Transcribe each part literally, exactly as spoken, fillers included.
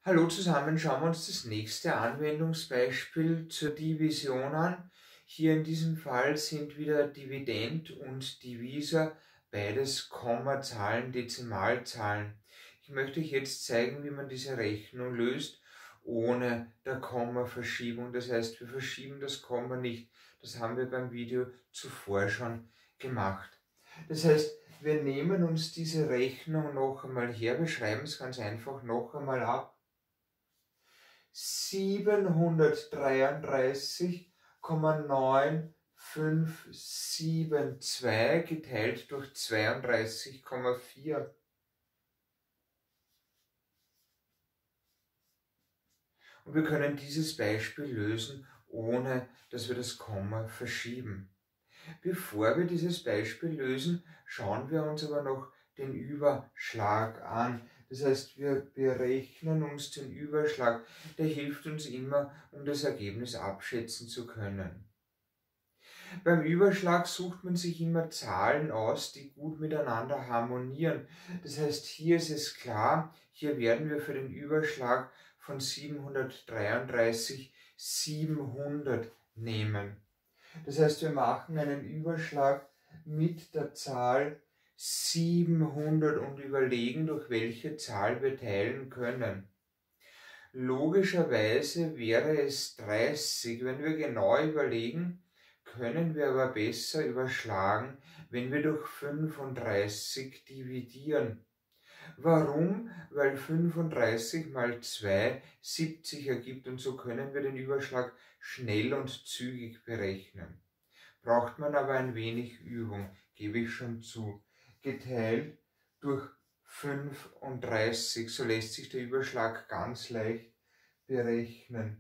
Hallo zusammen, schauen wir uns das nächste Anwendungsbeispiel zur Division an. Hier in diesem Fall sind wieder Dividend und Divisor, beides Kommazahlen, Dezimalzahlen. Ich möchte euch jetzt zeigen, wie man diese Rechnung löst, ohne der Kommaverschiebung. Das heißt, wir verschieben das Komma nicht. Das haben wir beim Video zuvor schon gemacht. Das heißt, wir nehmen uns diese Rechnung noch einmal her, wir schreiben es ganz einfach noch einmal ab. siebenhundertdreiunddreißig Komma neun fünf sieben zwei geteilt durch zweiunddreißig Komma vier. Und wir können dieses Beispiel lösen, ohne dass wir das Komma verschieben. Bevor wir dieses Beispiel lösen, schauen wir uns aber noch den Überschlag an. Das heißt, wir berechnen uns den Überschlag. Der hilft uns immer, um das Ergebnis abschätzen zu können. Beim Überschlag sucht man sich immer Zahlen aus, die gut miteinander harmonieren. Das heißt, hier ist es klar, hier werden wir für den Überschlag von siebenhundertdreiunddreißig siebenhundert nehmen. Das heißt, wir machen einen Überschlag mit der Zahl siebenhundert und überlegen, durch welche Zahl wir teilen können. Logischerweise wäre es dreißig. Wenn wir genau überlegen, können wir aber besser überschlagen, wenn wir durch fünfunddreißig dividieren. Warum? Weil fünfunddreißig mal zwei siebzig ergibt und so können wir den Überschlag schnell und zügig berechnen. Braucht man aber ein wenig Übung, gebe ich schon zu. Geteilt durch fünfunddreißig, so lässt sich der Überschlag ganz leicht berechnen.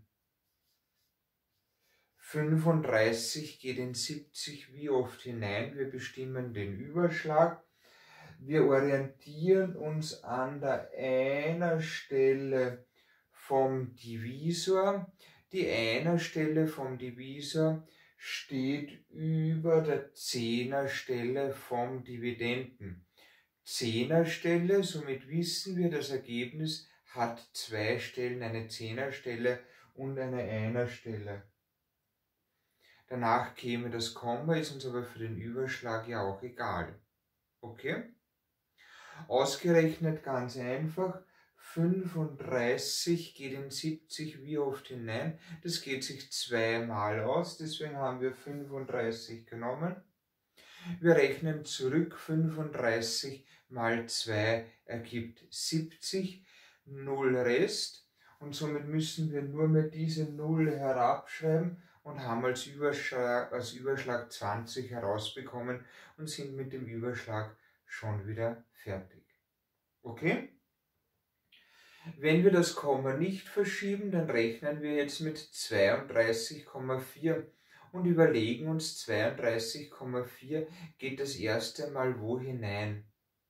fünfunddreißig geht in siebzig wie oft hinein? Wir bestimmen den Überschlag. Wir orientieren uns an der Einerstelle vom Divisor. Die Einerstelle vom Divisor steht über der Zehnerstelle vom Dividenden. Zehnerstelle, somit wissen wir, das Ergebnis hat zwei Stellen, eine Zehnerstelle und eine Einerstelle. Danach käme das Komma, ist uns aber für den Überschlag ja auch egal. Okay? Ausgerechnet ganz einfach, fünfunddreißig geht in siebzig wie oft hinein? Das geht sich zweimal aus, deswegen haben wir fünfunddreißig genommen. Wir rechnen zurück, fünfunddreißig mal zwei ergibt siebzig, null Rest und somit müssen wir nur mehr diese null herabschreiben und haben als Überschlag, als Überschlag zwanzig herausbekommen und sind mit dem Überschlag schon wieder fertig. Okay? Wenn wir das Komma nicht verschieben, dann rechnen wir jetzt mit zweiunddreißig Komma vier und überlegen uns, zweiunddreißig Komma vier geht das erste Mal wo hinein?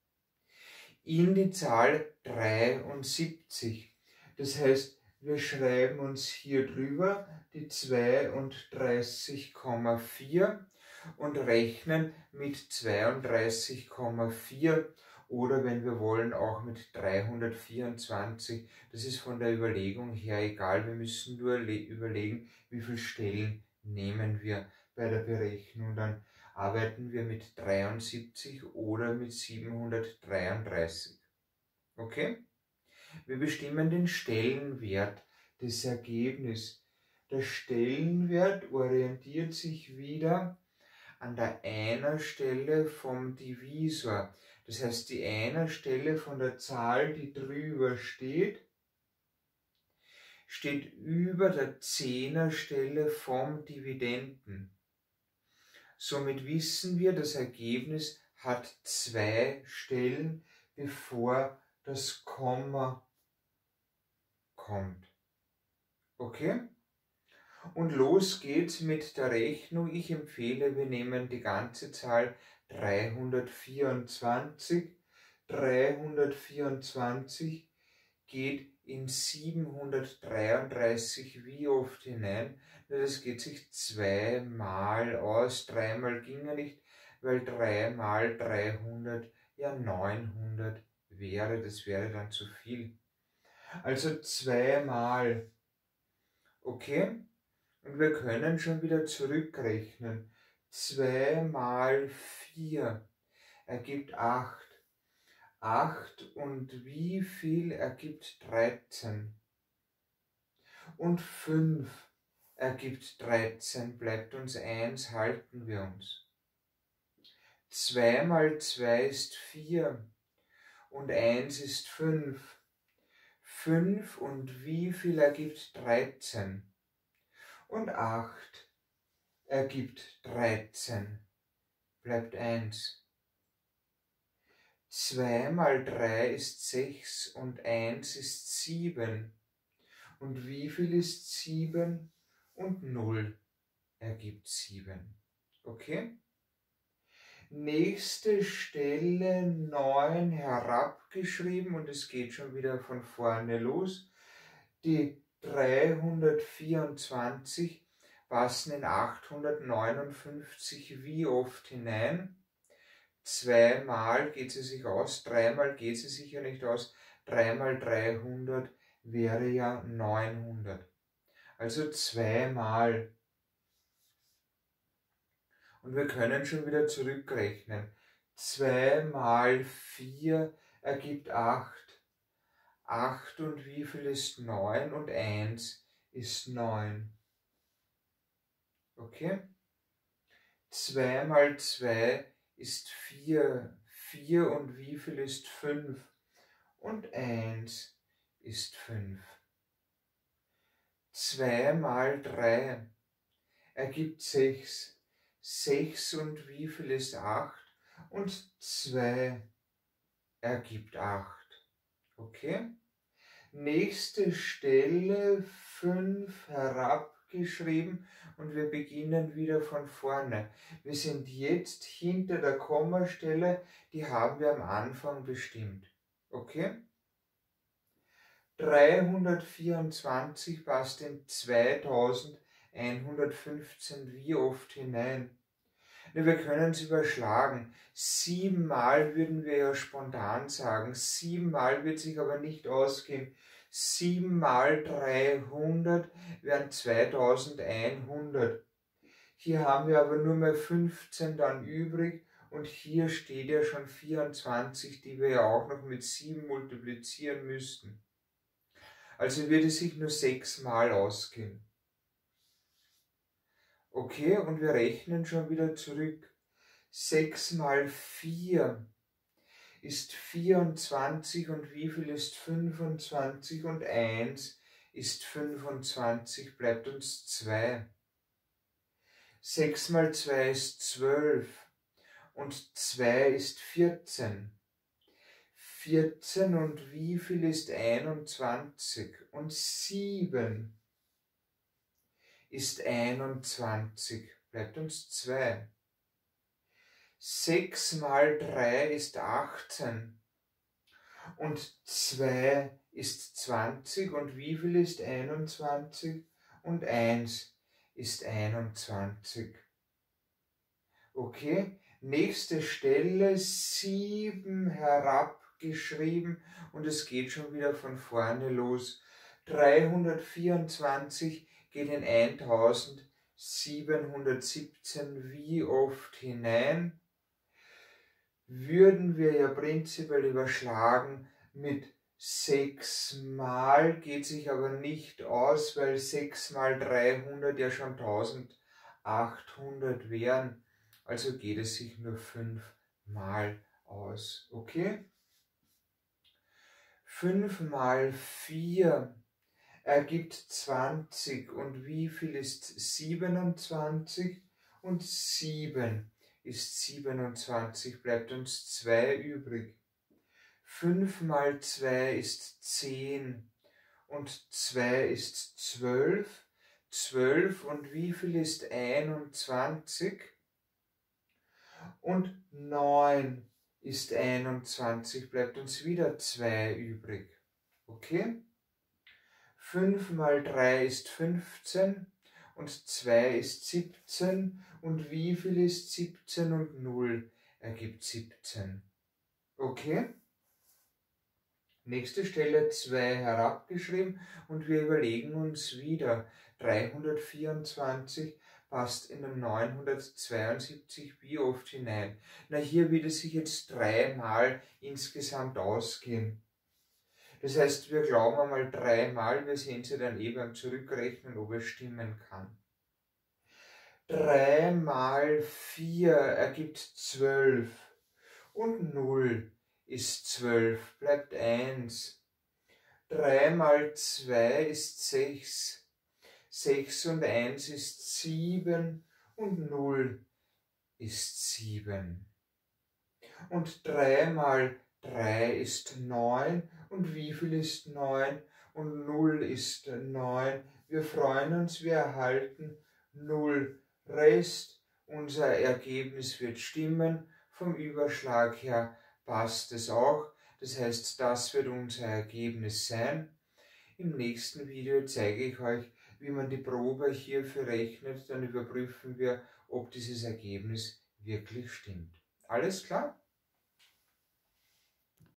In die Zahl dreiundsiebzig. Das heißt, wir schreiben uns hier drüber die zweiunddreißig Komma vier und rechnen mit zweiunddreißig Komma vier oder wenn wir wollen auch mit dreihundertvierundzwanzig. Das ist von der Überlegung her egal, wir müssen nur überlegen, wie viele Stellen nehmen wir bei der Berechnung. Dann arbeiten wir mit dreiundsiebzig oder mit siebenhundertdreiunddreißig. Okay? Wir bestimmen den Stellenwert des Ergebnisses. Der Stellenwert orientiert sich wieder an der Einerstelle vom Divisor. Das heißt, die Einerstelle von der Zahl, die drüber steht, steht über der Zehnerstelle vom Dividenden. Somit wissen wir, das Ergebnis hat zwei Stellen, bevor das Komma kommt. Okay? Und los geht's mit der Rechnung. Ich empfehle, wir nehmen die ganze Zahl dreihundertvierundzwanzig. dreihundertvierundzwanzig geht in siebenhundertdreiunddreißig wie oft hinein? Das geht sich zweimal aus. Dreimal ging ja nicht, weil drei mal dreihundert ja neunhundert wäre. Das wäre dann zu viel. Also zwei mal. Okay? Und wir können schon wieder zurückrechnen. zwei mal vier ergibt acht. acht und wie viel ergibt dreizehn? Und fünf ergibt dreizehn, bleibt uns eins, halten wir uns. zwei mal zwei ist vier und eins ist fünf. fünf und wie viel ergibt dreizehn? Und acht ergibt dreizehn, bleibt eins. zwei mal drei ist sechs und eins ist sieben. Und wie viel ist sieben? Und null ergibt sieben. Okay? Nächste Stelle neun herabgeschrieben und es geht schon wieder von vorne los. Die dreihundertvierundzwanzig passen in achthundertneunundfünfzig wie oft hinein? Zweimal geht sie sich aus, dreimal geht sie sich ja nicht aus. drei mal dreihundert wäre ja neunhundert. Also zweimal. Und wir können schon wieder zurückrechnen. zwei mal vier ergibt acht. acht und wie viel ist neun? Und eins ist neun. Okay? zwei mal zwei ist vier. vier und wie viel ist fünf? Und eins ist fünf. zwei mal drei ergibt sechs. sechs und wie viel ist acht? Und zwei ergibt acht. Okay? Nächste Stelle fünf herabgeschrieben und wir beginnen wieder von vorne. Wir sind jetzt hinter der Kommastelle, die haben wir am Anfang bestimmt. Okay? dreihundertvierundzwanzig passt in zweitausendeinhundertfünfzehn wie oft hinein? Wir können es überschlagen. Siebenmal würden wir ja spontan sagen. Siebenmal wird sich aber nicht ausgehen. Sieben mal dreihundert wären zweitausendeinhundert. Hier haben wir aber nur mehr fünfzehn dann übrig und hier steht ja schon vierundzwanzig, die wir ja auch noch mit sieben multiplizieren müssten. Also würde es sich nur sechs Mal ausgehen. Okay, und wir rechnen schon wieder zurück. sechs mal vier ist vierundzwanzig und wie viel ist fünfundzwanzig? Und eins ist fünfundzwanzig, bleibt uns zwei. sechs mal zwei ist zwölf und zwei ist vierzehn. vierzehn und wie viel ist einundzwanzig? Und sieben ist einundzwanzig, bleibt uns zwei. sechs mal drei ist achtzehn und zwei ist zwanzig und wie viel ist einundzwanzig? Und eins ist einundzwanzig. Okay, nächste Stelle sieben herabgeschrieben und es geht schon wieder von vorne los. dreihundertvierundzwanzig geht in eintausendsiebenhundertsiebzehn wie oft hinein? Würden wir ja prinzipiell überschlagen mit sechs mal, geht sich aber nicht aus, weil sechs mal dreihundert ja schon eintausendachthundert wären. Also geht es sich nur fünf mal aus. Okay? fünf mal vier ergibt zwanzig und wie viel ist siebenundzwanzig? Und sieben ist siebenundzwanzig, bleibt uns zwei übrig. fünf mal zwei ist zehn und zwei ist zwölf. zwölf und wie viel ist einundzwanzig? Und neun ist einundzwanzig, bleibt uns wieder zwei übrig. Okay? fünf mal drei ist fünfzehn und zwei ist siebzehn und wie viel ist siebzehn und null ergibt siebzehn. Okay? Nächste Stelle zwei herabgeschrieben und wir überlegen uns wieder, dreihundertvierundzwanzig passt in den neunhundertzweiundsiebzig wie oft hinein? Na, hier würde sich jetzt dreimal insgesamt ausgehen. Das heißt, wir glauben einmal dreimal, wir sehen sie dann eh beim Zurückrechnen, ob es stimmen kann. drei mal vier ergibt zwölf und null ist zwölf, bleibt eins. drei mal zwei ist sechs, sechs und eins ist sieben und null ist sieben. Und drei mal drei ist neun und wie viel ist neun? Und null ist neun. Wir freuen uns, wir erhalten null Rest. Unser Ergebnis wird stimmen. Vom Überschlag her passt es auch. Das heißt, das wird unser Ergebnis sein. Im nächsten Video zeige ich euch, wie man die Probe hierfür rechnet. Dann überprüfen wir, ob dieses Ergebnis wirklich stimmt. Alles klar?